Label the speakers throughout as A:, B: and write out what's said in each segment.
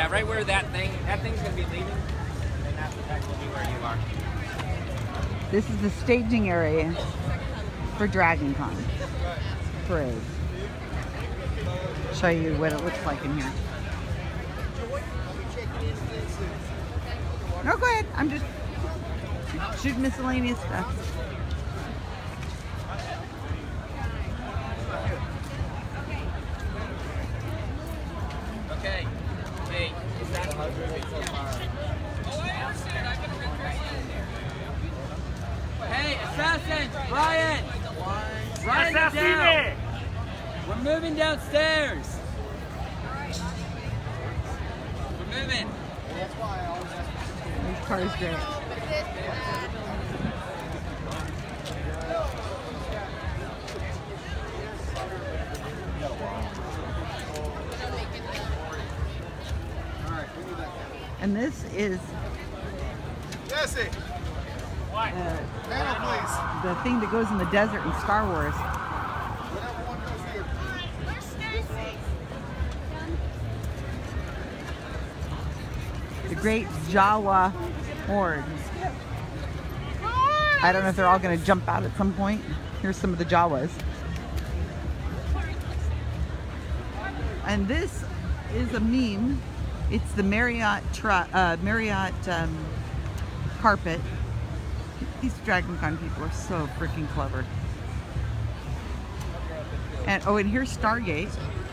A: Yeah, right where that thing's gonna be leaving, and that will be where you are.
B: This is the staging area for Dragon Con parade. Show you what it looks like in here. No, go ahead. I'm just shooting miscellaneous stuff.
A: Okay. Hey, is that so far? Oh, I understand. I'm gonna rip right in there. Hey, assassins! Ryan! Ryan, get down! We're moving downstairs. We're moving.
B: This car is great. And this is
C: Jesse. What? Panel, please.
B: The thing that goes in the desert in Star Wars. The Great Jawa Horde. I don't know if they're all going to jump out at some point. Here's some of the Jawas. And this is a meme. It's the Marriott carpet. These Dragon Con people are so freaking clever. And oh, and here's Stargate.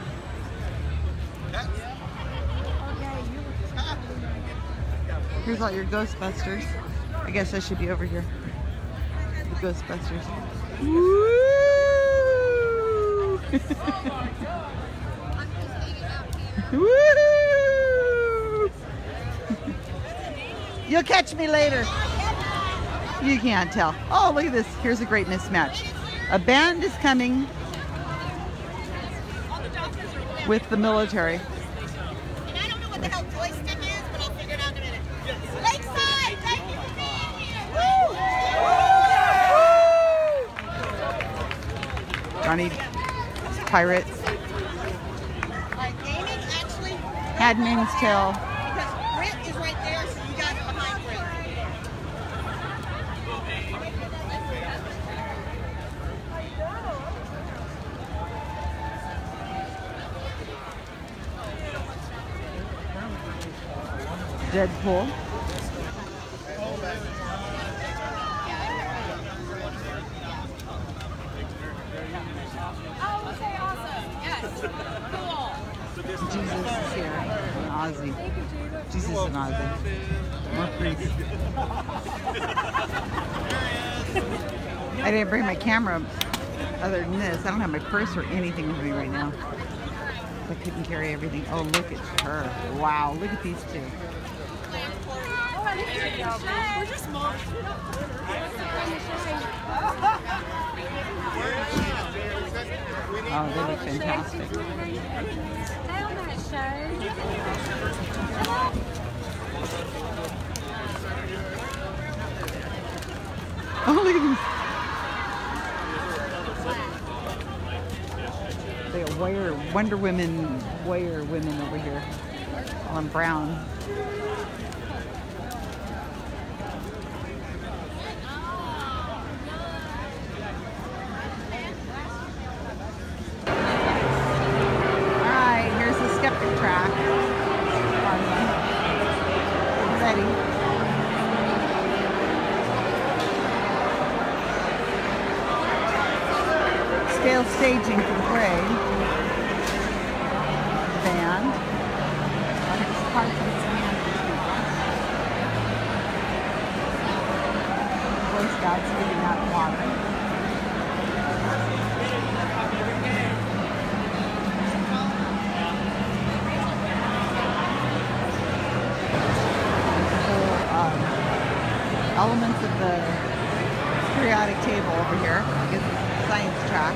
B: Here's all your Ghostbusters. I guess I should be over here. The Ghostbusters. Woo! Woo! You'll catch me later. You can't tell. Oh, look at this. Here's a great mismatch. A band is coming with the military.
D: And I don't know what the hell joystick is, but I'll figure it out in a minute. Lakeside, thank you for being here. Woo!
B: Johnny Pirates.
D: Gaming actually.
B: Admin's Tale.
D: Because Britt is right there, so you guys are behind Britt.
B: Deadpool.
D: Oh, okay, awesome. Yes. Cool.
B: Jesus is here. And Ozzy. Jesus and Ozzy. More priests. I didn't bring my camera other than this. I don't have my purse or anything with me right now. I couldn't carry everything. Oh, look at her. Wow, look at these two.
D: We're just small.
B: Oh, they look fantastic. Oh, look at these. They got Wonder Women over here. All in brown. Alright, here's the Skeptrack. Ready. Scale staging for the parade. Band. Parts of its hand. Boy Scouts giving out water. Elements of the periodic table over here. I guess it's the science track.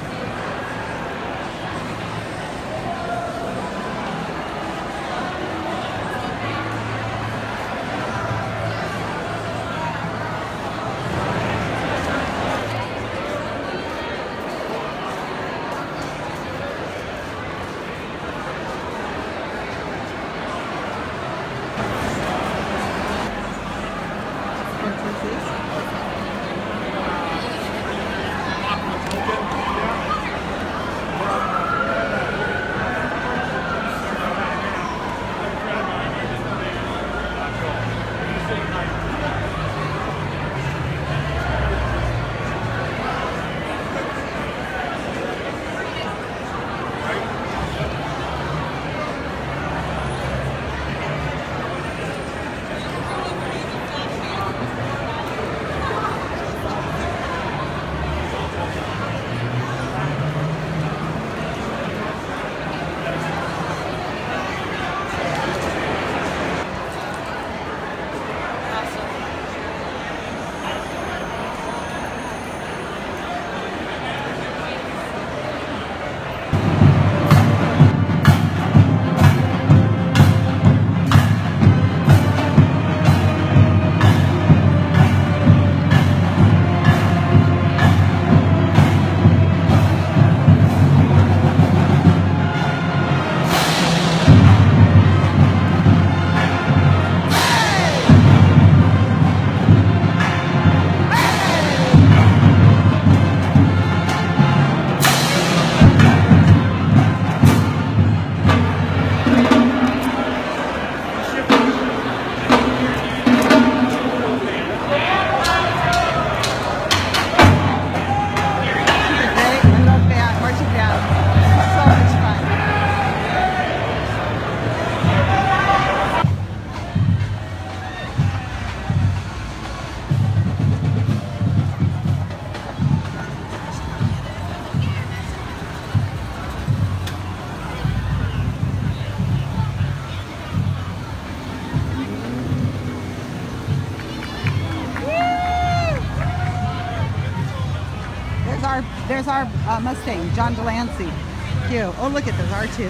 B: there's our Mustang, John Delancey. Cute. Oh, look at this R2.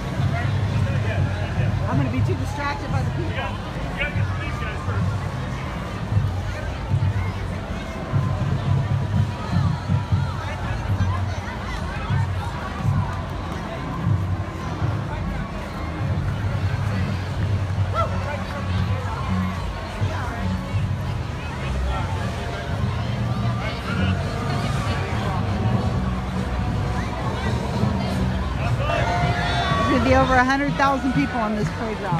B: I'm gonna be too distracted by the people. Be over 100,000 people on this parade route.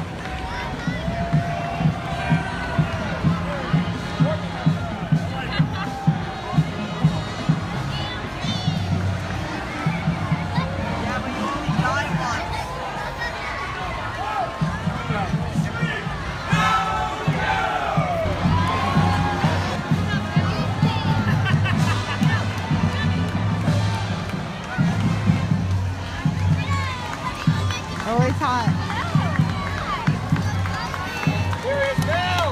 B: Oh, it's hot.
C: Here is Bill.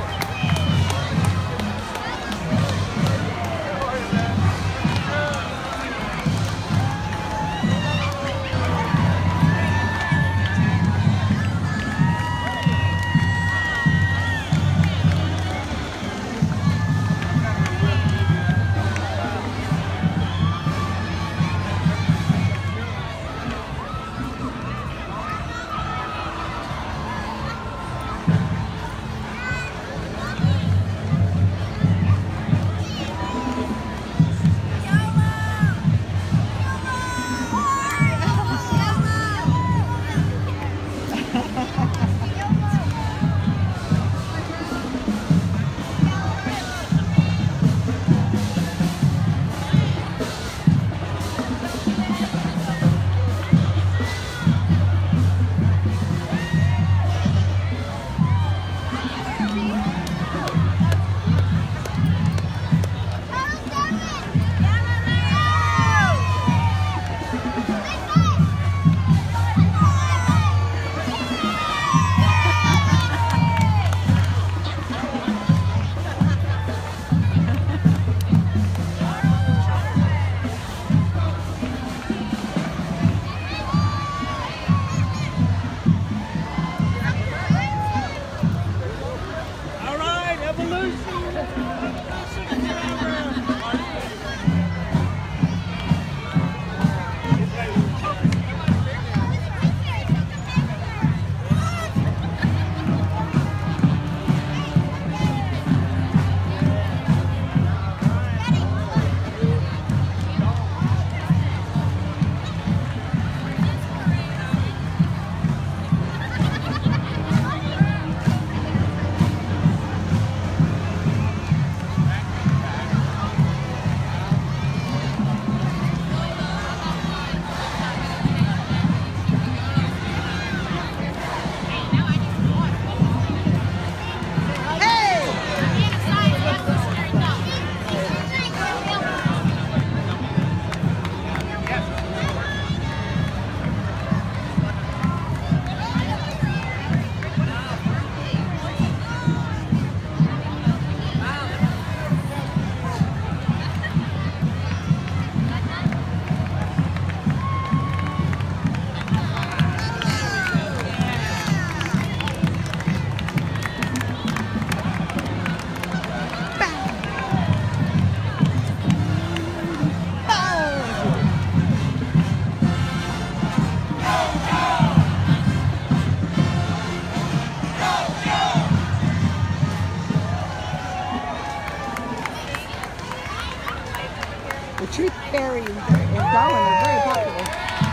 B: The Truth Fairy is going. They're very popular.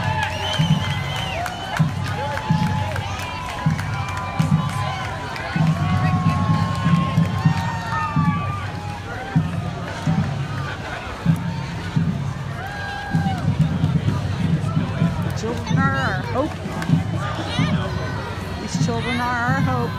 B: The children are our hope. These children are our hope.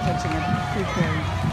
B: touching a food carry.